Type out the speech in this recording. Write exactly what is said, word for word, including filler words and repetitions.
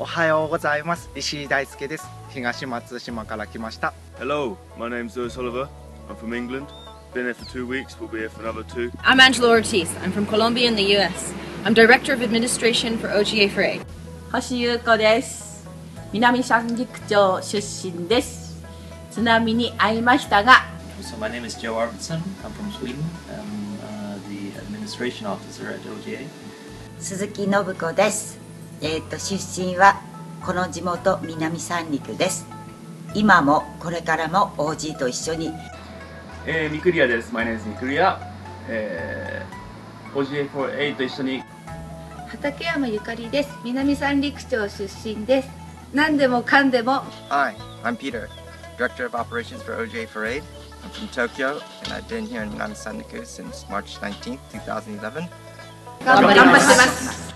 はようございます。石井大輔です。東松島から来ました。 Hello, my name's Lewis Oliver. I'm from England. Been here for two weeks. We'll be here for another two. I'm Angela Ortiz. I'm from Colombia in the U S. I'm Director of Administration for O G A for Aid. 星優子です。南三陸町出身です。津波に遭いましたが。 So my name is Joe Arvidsson. I'm from Sweden. I'm uh, the administration officer at O G A. 鈴木信子です。えっと出身はこの地元南三陸です。今もこれからも オージー と一緒に。 えー、ミクリアです。My name is ミクリア。えー、オージーエーフォーエー と一緒に。 畠山ゆかりです。南三陸町出身です。何でもかんでも。 Hi, I'm Peter, Director of Operations for O G A for Aid. I'm from Tokyo, and I've been here in Minami Sanriku since March nineteenth, twenty eleven. 頑張ってます。